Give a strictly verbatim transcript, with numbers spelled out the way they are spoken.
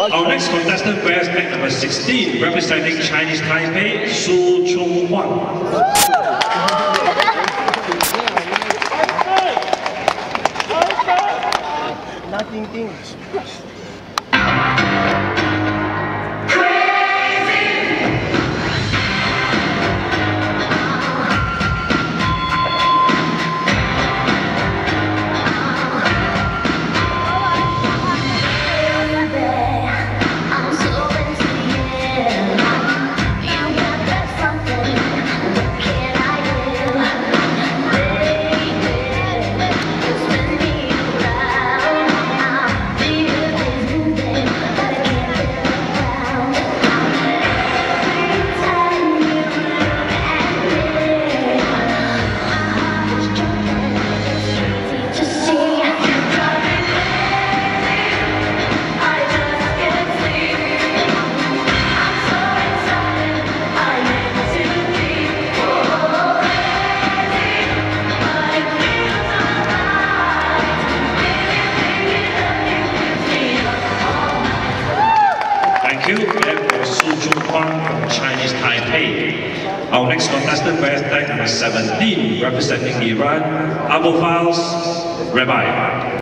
Our next contestant wears tag number sixteen, representing Chinese Taipei, Hsu Chung Huang. Nothing things. That was Hsu Chung Huang from Chinese Taipei. Our next contestant wears tag number seventeen, representing Iran, Abu Files, Rabbi.